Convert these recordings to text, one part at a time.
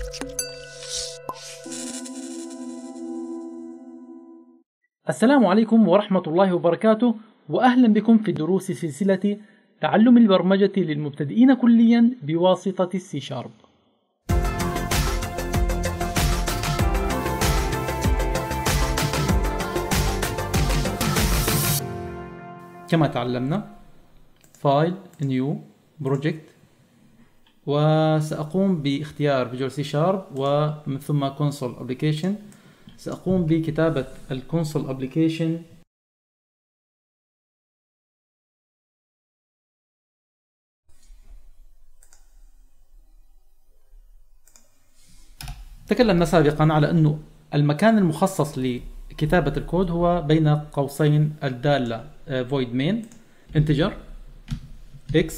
السلام عليكم ورحمة الله وبركاته، وأهلا بكم في دروس سلسلة تعلم البرمجة للمبتدئين كليا بواسطة السي شارب. كما تعلمنا فايل نيو بروجكت، وسأقوم باختيار فيجوال سي شارب ومن ثم كونسول ابلكيشن. سأقوم بكتابة الكونسول ابلكيشن تكلمنا سابقا على أنه المكان المخصص لكتابة الكود هو بين قوسين الدالة void main integer x.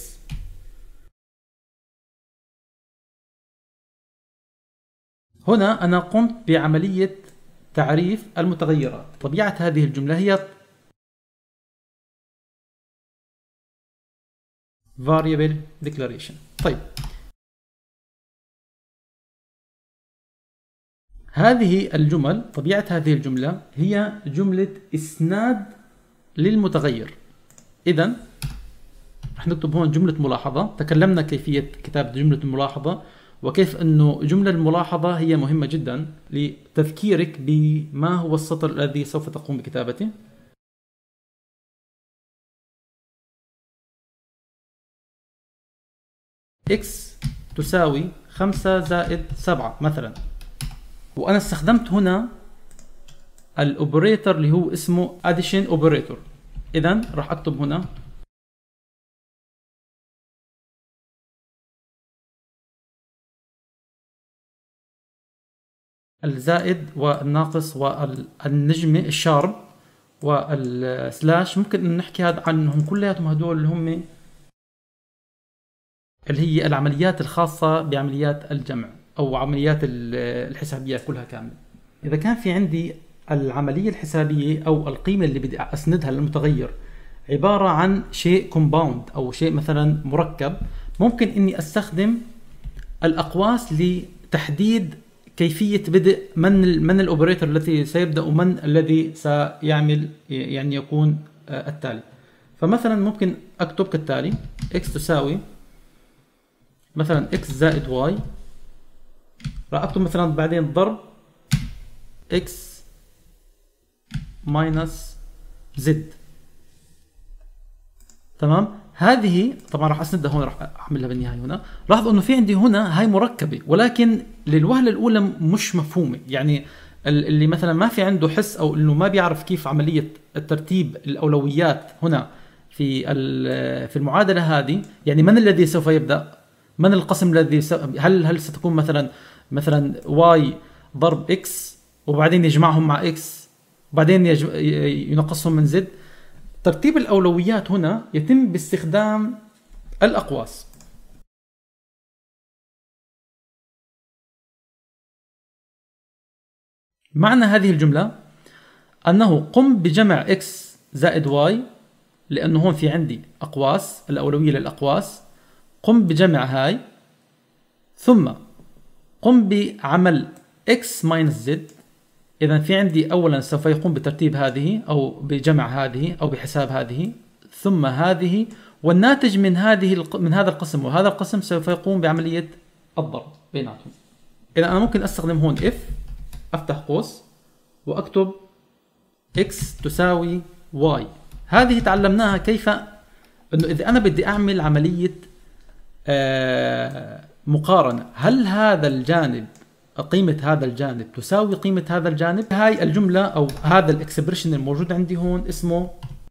هنا أنا قمت بعملية تعريف المتغيرات. طبيعة هذه الجملة هي variable declaration. طيب، هذه الجمل، طبيعة هذه الجملة هي جملة إسناد للمتغير. إذن رح نكتب هون جملة ملاحظة. تكلمنا كيفية كتابة جملة الملاحظة وكيف أنه جملة الملاحظة هي مهمة جدا لتذكيرك بما هو السطر الذي سوف تقوم بكتابته. x تساوي 5 زائد 7 مثلا، وأنا استخدمت هنا الأوبريتور اللي هو اسمه addition operator. إذن راح أكتب هنا الزائد والناقص والنجمة الشارب والسلاش. ممكن ان نحكي هذا عنهم كلياتهم، هدول اللي هي العمليات الخاصة بعمليات الجمع او عمليات الحسابية كلها كاملة. اذا كان في عندي العملية الحسابية او القيمة اللي بدي اسندها للمتغير عبارة عن شيء كومباوند او شيء مثلا مركب، ممكن اني استخدم الاقواس لتحديد كيفية بدء من الأوبريتور الذي سيبدأ ومن الذي سيعمل، يعني يكون التالي. فمثلا ممكن أكتب كالتالي x تساوي مثلا x زائد y، راح أكتب مثلا بعدين ضرب x ماينس z. تمام. هذه طبعا راح اسندها هون، راح اعملها بالنهايه هنا. لاحظوا انه في عندي هنا هاي مركبه، ولكن للوهله الاولى مش مفهومه. يعني اللي مثلا ما في عنده حس او انه ما بيعرف كيف عمليه الترتيب الاولويات هنا في المعادله هذه، يعني من الذي سوف يبدا، من القسم الذي هل ستكون مثلا y ضرب x وبعدين يجمعهم مع x وبعدين ينقصهم من z. ترتيب الأولويات هنا يتم باستخدام الأقواس. معنى هذه الجملة أنه قم بجمع x زائد y، لأنه هون في عندي أقواس، الأولوية للأقواس. قم بجمع هاي، ثم قم بعمل x minus z. إذا في عندي أولا سوف يقوم بترتيب هذه أو بجمع هذه أو بحساب هذه، ثم هذه، والناتج من هذا القسم وهذا القسم سوف يقوم بعملية الضرب بيناتهم. إذا أنا ممكن أستخدم هون if، أفتح قوس وأكتب x تساوي y. هذه تعلمناها كيف أنه إذا أنا بدي أعمل عملية مقارنة، هل هذا الجانب قيمة هذا الجانب تساوي قيمة هذا الجانب. هاي الجملة أو هذا الإكسبريشن الموجود عندي هون اسمه،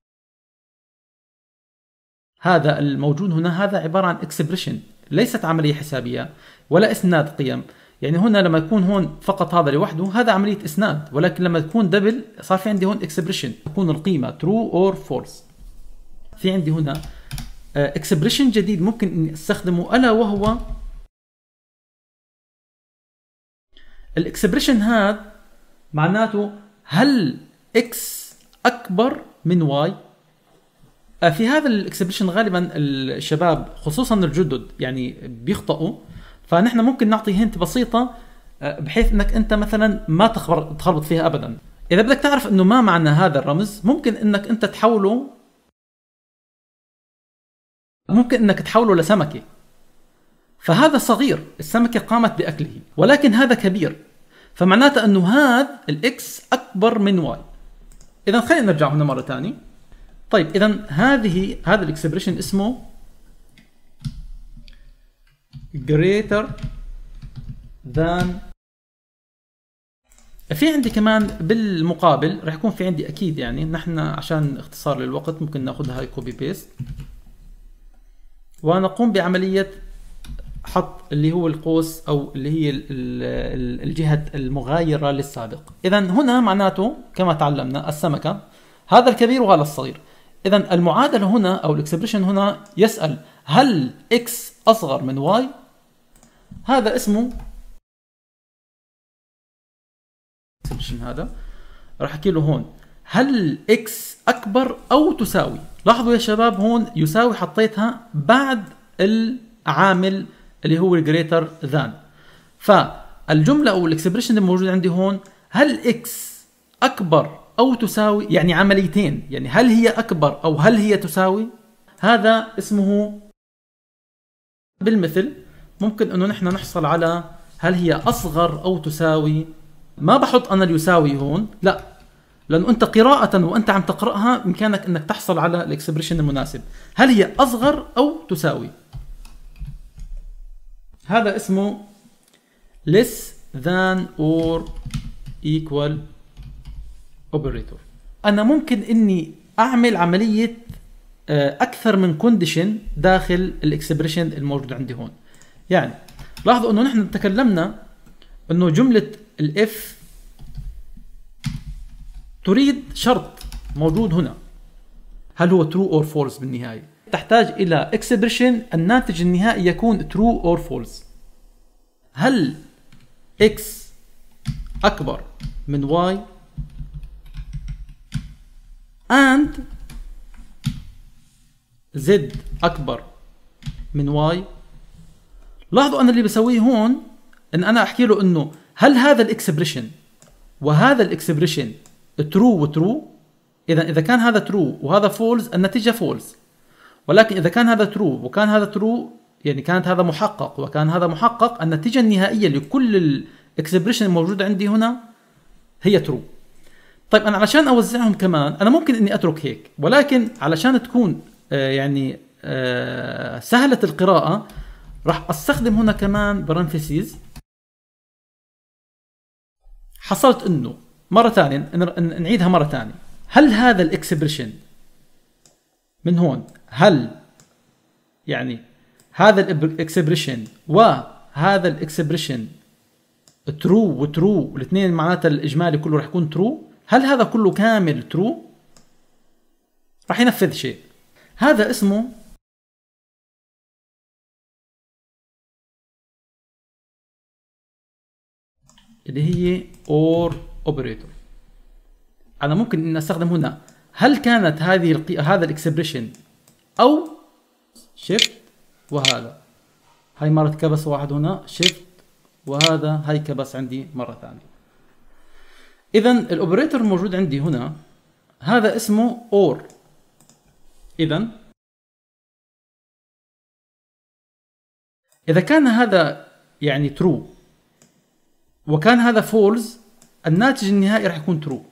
هذا الموجود هنا هذا عبارة عن إكسبريشن، ليست عملية حسابية ولا إسناد قيم. يعني هنا لما يكون هون فقط هذا لوحده هذا عملية إسناد، ولكن لما تكون دبل صار في عندي هون إكسبريشن تكون القيمة true or false. في عندي هنا إكسبريشن جديد ممكن إني أستخدمه، ألا وهو الاكسبريشن هذا معناته هل x اكبر من y. في هذا الاكسبريشن غالبا الشباب خصوصا الجدد يعني بيخطئوا، فنحن ممكن نعطي هنت بسيطة بحيث انك انت مثلا ما تخربط فيها ابدا. اذا بدك تعرف انه ما معنى هذا الرمز، ممكن انك انت تحوله، لسمكة. فهذا صغير، السمكة قامت بأكله، ولكن هذا كبير، فمعناته انه هذا الاكس اكبر من واي. اذا خلينا نرجع هنا مرة ثانية. طيب اذا هذا الاكسبريشن اسمه greater than. في عندي كمان بالمقابل رح يكون في عندي اكيد، يعني نحن عشان اختصار للوقت ممكن ناخذها هاي كوبي بيست ونقوم بعملية حط اللي هو القوس او اللي هي الجهة المغايرة للسابق. اذا هنا معناته كما تعلمنا السمكة هذا الكبير وهذا الصغير. اذا المعادلة هنا او الاكسبريشن هنا يسأل هل اكس اصغر من واي؟ هذا اسمه هذا راح احكي له هون هل اكس اكبر او تساوي. لاحظوا يا شباب هون يساوي حطيتها بعد العامل اللي هو greater than. فالجملة او الاكسبريشن الموجود عندي هون هل اكس اكبر او تساوي، يعني عمليتين، يعني هل هي اكبر او هل هي تساوي. هذا اسمه بالمثل. ممكن انه نحن نحصل على هل هي اصغر او تساوي. ما بحط انا اليساوي هون، لا، لانه انت قراءة وانت عم تقرأها بامكانك انك تحصل على الاكسبريشن المناسب. هل هي اصغر او تساوي. هذا اسمه less than or equal operator. انا ممكن اني اعمل عملية اكثر من كونديشن داخل الاكسبريشن الموجود عندي هون. يعني لاحظوا انه نحن تكلمنا انه جملة الاف تريد شرط موجود هنا، هل هو true or false بالنهاية. تحتاج الى اكسبريشن الناتج النهائي يكون true or false. هل x اكبر من y and z اكبر من y. لاحظوا انا اللي بسويه هون ان انا احكي له انه هل هذا الاكسبريشن وهذا الاكسبريشن ترو وترو. اذا كان هذا ترو وهذا فولز النتيجه فولز، ولكن اذا كان هذا ترو وكان هذا ترو يعني كانت هذا محقق وكان هذا محقق، النتيجه النهائيه لكل الاكسبريشن الموجوده عندي هنا هي ترو. طيب انا علشان اوزعهم كمان انا ممكن اني اترك هيك، ولكن علشان تكون سهله القراءه راح استخدم هنا كمان برانفيسيز. حصلت انه مرة ثانية نعيدها مرة ثانية. هل هذا الاكسبريشن من هون، هل يعني هذا الاكسبريشن وهذا الاكسبريشن ترو وترو الاثنين معناتها الاجمالي كله راح يكون ترو، هل هذا كله كامل ترو؟ راح ينفذ شيء. هذا اسمه اللي هي اور اوبريتور. انا ممكن ان استخدم هنا هل كانت هذا الاكسبريشن او شيفت وهذا، هاي مرة كبس واحد هنا شيفت وهذا هاي كبس عندي مرة ثانية. اذا الاوبريتور الموجود عندي هنا هذا اسمه اور. اذا كان هذا يعني ترو وكان هذا فولز الناتج النهائي راح يكون ترو.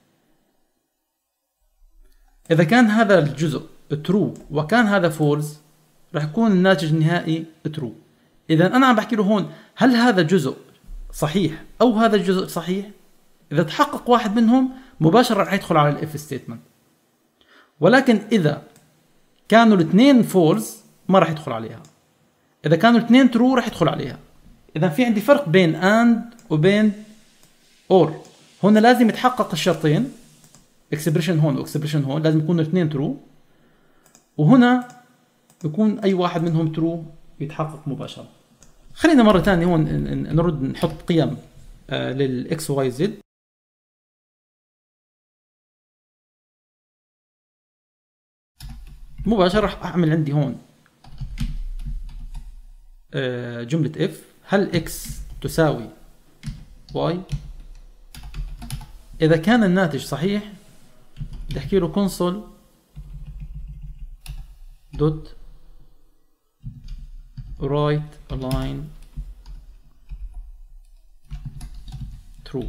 إذا كان هذا الجزء ترو وكان هذا فولز راح يكون الناتج النهائي ترو. إذا أنا عم بحكي له هون هل هذا جزء صحيح أو هذا الجزء صحيح. إذا تحقق واحد منهم مباشرة راح يدخل على الإف ستيتمنت، ولكن إذا كانوا الاثنين فولز ما راح يدخل عليها. إذا كانوا الاثنين ترو راح يدخل عليها. إذا في عندي فرق بين أند وبين اور. هنا لازم يتحقق الشرطين، اكسبريشن هون واكسبريشن هون لازم يكونوا الاثنين ترو، وهنا يكون اي واحد منهم ترو يتحقق مباشرة. خلينا مرة ثانية هون نرد نحط قيم للاكس واي زد. مباشرة راح اعمل عندي هون جملة اف هل اكس تساوي واي. اذا كان الناتج صحيح بدي احكي له console دوت write line true.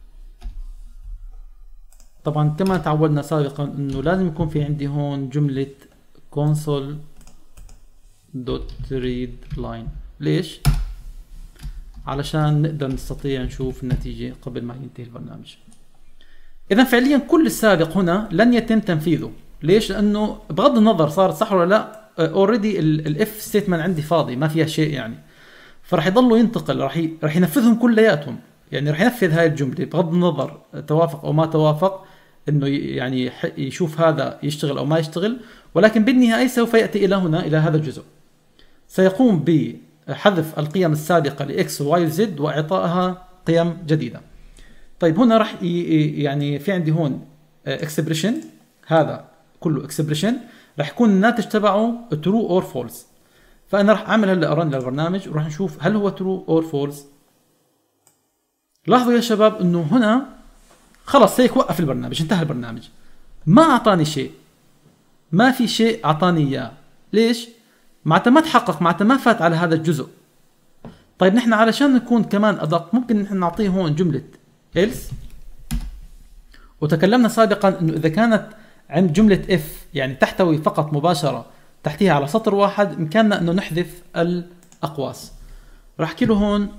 طبعا كما تعودنا سابقا انه لازم يكون في عندي هون جملة console دوت read line. ليش؟ علشان نقدر نستطيع نشوف النتيجة قبل ما ينتهي البرنامج. اذا فعليا كل السابق هنا لن يتم تنفيذه. ليش؟ لانه بغض النظر صارت صح ولا لا، اوريدي الاف ستيتمنت عندي فاضي ما فيها شيء يعني، فراح يضلوا ينتقل، راح ينفذهم كلياتهم، يعني راح ينفذ هاي الجمله بغض النظر توافق او ما توافق، انه يعني يشوف هذا يشتغل او ما يشتغل، ولكن بالنهايه سوف ياتي الى هنا الى هذا الجزء، سيقوم بحذف القيم السابقه لاكس وواي وزد واعطائها قيم جديده. طيب هنا راح يعني في عندي هون اكسبريشن، هذا كله اكسبريشن، راح يكون الناتج تبعه ترو اور فولس. فانا راح اعمل هلا رن للبرنامج وراح نشوف هل هو ترو اور فولس. لاحظوا يا شباب انه هنا خلص هيك وقف البرنامج، انتهى البرنامج، ما اعطاني شيء، ما في شيء اعطاني اياه. ليش؟ معناتها ما تحقق، معناتها ما فات على هذا الجزء. طيب نحن علشان نكون كمان ادق ممكن نحن نعطيه هون جمله else، وتكلمنا سابقا انه اذا كانت عند جمله اف يعني تحتوي فقط مباشره تحتيها على سطر واحد بامكاننا انه نحذف الاقواس. راح احكي له هون،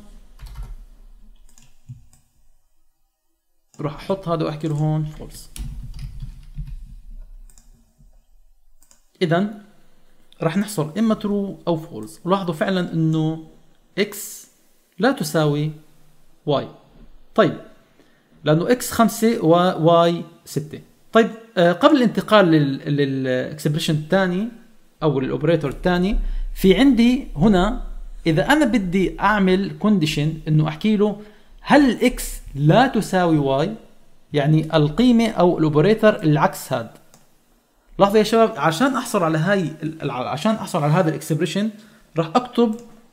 راح احط هذا واحكي له هون فولس. اذا راح نحصل اما ترو او فولس. ولاحظوا فعلا انه اكس لا تساوي واي. طيب لانه اكس 5 وواي 6. طيب قبل الانتقال للاكسبريشن الثاني او للاوبريتور الثاني، في عندي هنا اذا انا بدي اعمل كونديشن انه احكي له هل اكس لا تساوي واي، يعني القيمه او الاوبريتور العكس هذا. لاحظوا يا شباب عشان احصل على هذا الاكسبريشن راح اكتب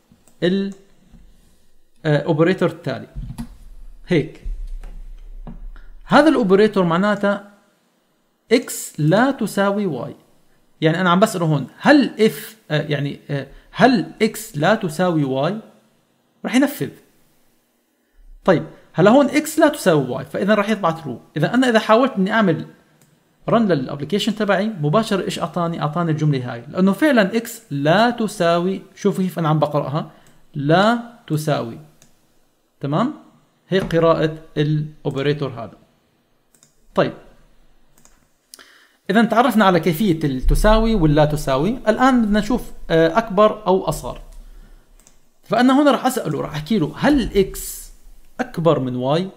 الاوبريتور التالي هيك. هذا الاوبريتور معناته اكس لا تساوي واي، يعني انا عم بساله هون هل اف هل اكس لا تساوي واي، راح ينفذ. طيب هلا هون اكس لا تساوي واي، فاذا راح يطبع ترو. اذا حاولت اني اعمل رن للابلكيشن تبعي مباشره، ايش اعطاني الجمله هاي، لانه فعلا اكس لا تساوي، شوفوا كيف انا عم بقراها، لا تساوي. تمام، هي قراءه الاوبريتور هذا. طيب اذا تعرفنا على كيفيه التساوي واللا تساوي، الان بدنا نشوف اكبر او اصغر. فانا هنا راح اساله، راح احكي له هل اكس اكبر من واي،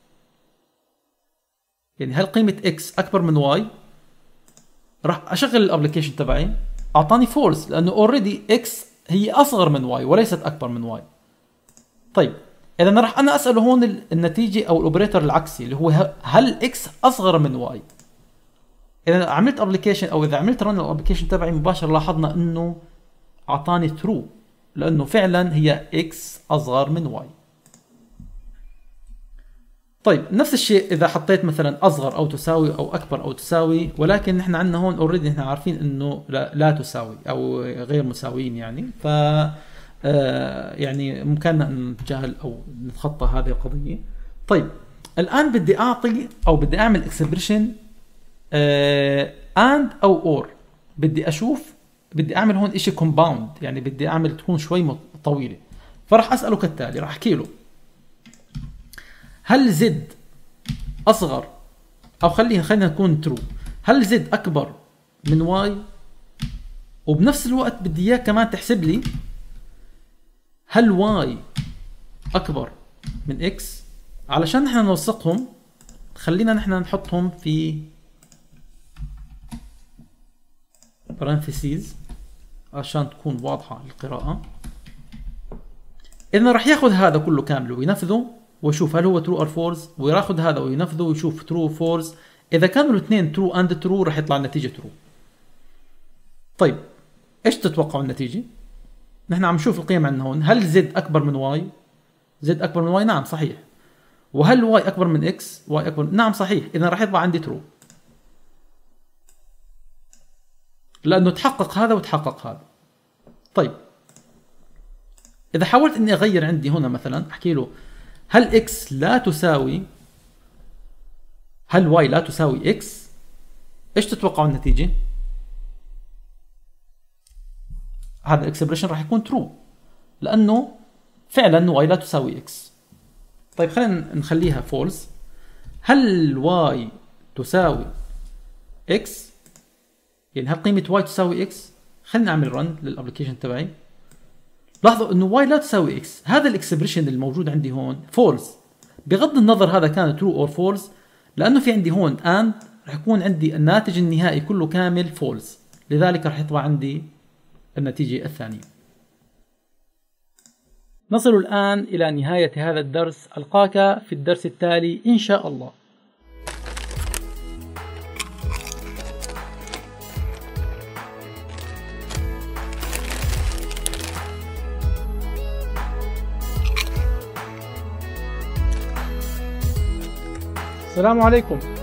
يعني هل قيمه اكس اكبر من واي. راح اشغل الابلكيشن تبعي، اعطاني فولس لانه اوريدي اكس هي اصغر من واي وليست اكبر من واي. طيب اذا راح انا اساله هون النتيجه او الاوبريتور العكسي اللي هو هل اكس اصغر من واي. اذا عملت ابلكيشن او اذا عملت رن الابلكيشن تبعي مباشره لاحظنا انه اعطاني ترو، لانه فعلا هي اكس اصغر من واي. طيب نفس الشيء اذا حطيت مثلا اصغر او تساوي او اكبر او تساوي، ولكن نحن عندنا هون اوريدي نحن عارفين انه لا تساوي او غير مساويين، يعني ف يعني ممكننا ان نتجاهل او نتخطى هذه القضيه. طيب الان بدي اعطي او بدي اعمل اكسبريشن اند او اور، بدي اشوف، بدي اعمل هون اشي كومباوند، يعني بدي اعمل تكون شوي طويله. فراح اساله كالتالي، راح احكي له هل زد اصغر، او خلينا نكون ترو، هل زد اكبر من واي، وبنفس الوقت بدي اياك كمان تحسب لي هل واي اكبر من اكس. علشان نحن نوثقهم خلينا نحن نحطهم في برانثيسيز عشان تكون واضحة القراءة. إذن راح ياخذ هذا كله كامله وينفذه ويشوف هل هو true or false، وياخذ هذا وينفذه ويشوف true or false. إذا كانوا الاثنين true and true راح يطلع النتيجة true. طيب إيش تتوقعوا النتيجة؟ نحن عم نشوف القيم عندنا هون، هل زد أكبر من واي؟ زد أكبر من واي، نعم صحيح. وهل واي اكبر من اكس؟ واي اكبر، نعم صحيح، اذا راح يطلع عندي ترو، لانه تحقق هذا وتحقق هذا. طيب اذا حاولت اني اغير عندي هنا مثلا احكي له هل اكس لا تساوي، هل واي لا تساوي اكس، ايش تتوقعوا النتيجه؟ هذا الاكسبريشن راح يكون ترو لانه فعلا واي لا تساوي اكس. طيب خلينا نخليها فولس. هل واي تساوي اكس، يعني هل قيمه واي تساوي اكس؟ خلينا نعمل رن للابلكيشن تبعي. لاحظوا انه واي لا تساوي اكس، هذا الاكسبريشن الموجود عندي هون فولس، بغض النظر هذا كان ترو اور فولس، لانه في عندي هون اند رح يكون عندي الناتج النهائي كله كامل فولس، لذلك رح يطلع عندي النتيجة الثانية. نصل الآن إلى نهاية هذا الدرس، ألقاك في الدرس التالي إن شاء الله. السلام عليكم.